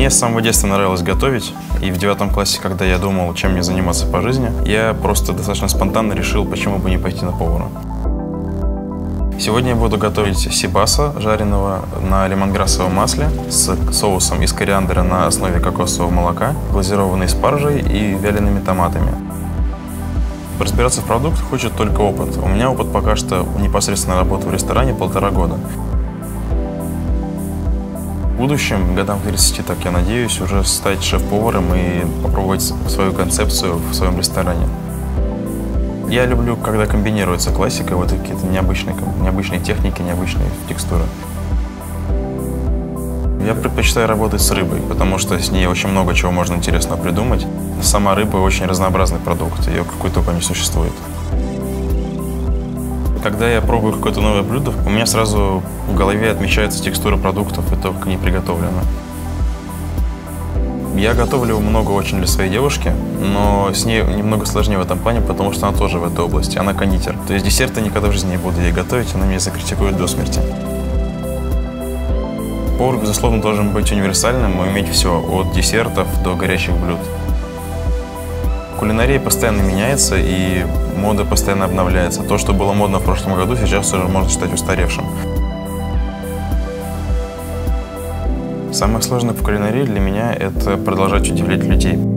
Мне с самого детства нравилось готовить, и в 9 классе, когда я думал, чем мне заниматься по жизни, я просто достаточно спонтанно решил, почему бы не пойти на повара. Сегодня я буду готовить сибаса, жареного на лемонграссовом масле, с соусом из кориандра на основе кокосового молока, глазированный спаржей и вялеными томатами. Разбираться в продуктах хочет только опыт. У меня опыт пока что непосредственно работы в ресторане 1,5 года. В будущем, годам к 30, так я надеюсь, уже стать шеф-поваром и попробовать свою концепцию в своем ресторане. Я люблю, когда комбинируется классика, вот какие-то необычные техники, необычные текстуры. Я предпочитаю работать с рыбой, потому что с ней очень много чего можно интересного придумать. Сама рыба очень разнообразный продукт, ее какой только не существует. Когда я пробую какое-то новое блюдо, у меня сразу в голове отмечается текстура продуктов и то, как они приготовлены. Я готовлю много очень для своей девушки, но с ней немного сложнее в этом плане, потому что она тоже в этой области, она кондитер. То есть десерты никогда в жизни не буду ей готовить, она меня закритикует до смерти. Повар, безусловно, должен быть универсальным и уметь все, от десертов до горячих блюд. Кулинария постоянно меняется, и мода постоянно обновляется. То, что было модно в прошлом году, сейчас уже можно считать устаревшим. Самое сложное в кулинарии для меня – это продолжать удивлять людей.